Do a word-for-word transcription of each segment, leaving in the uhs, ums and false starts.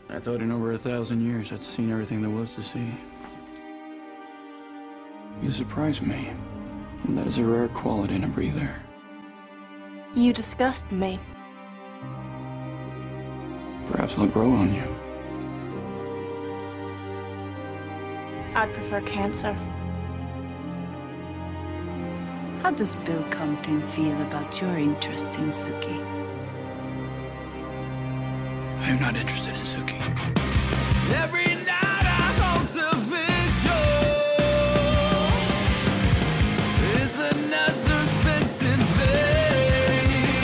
I thought in over a thousand years I'd seen everything there was to see. You surprised me, and that is a rare quality in a breather. You disgust me. Perhaps I'll grow on you. I'd prefer cancer. How does Bill Compton feel about your interest in Suki? I am not interested in Suki. Every night I hope to vigil is another Spencer vein.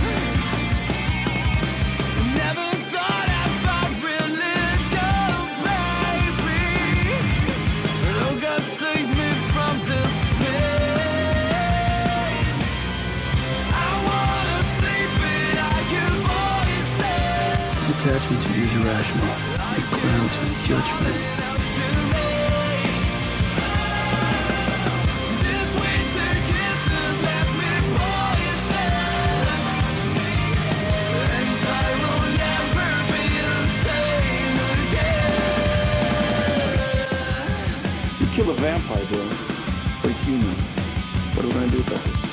Never thought I'd find religion, baby. Oh God, save me from this pain. I wanna sleep but I can voice it. His attachment to you is irrational. It clouds his judgment. You kill a vampire, Bill, for a human. What are we gonna do about this?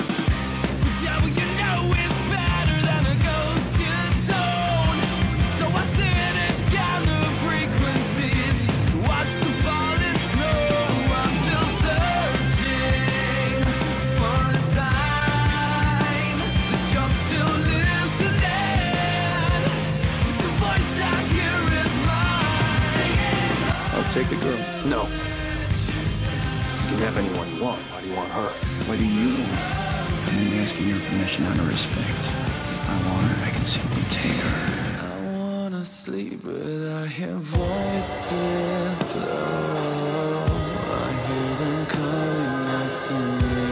Take the girl. No. You can have anyone you want. Why do you want her? Why do you want her? I'm only asking your permission out of respect. If I want her, I can simply take her. I wanna sleep, but I hear voices. Oh, I hear them calling out to me.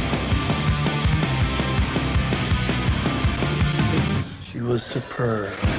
She was superb.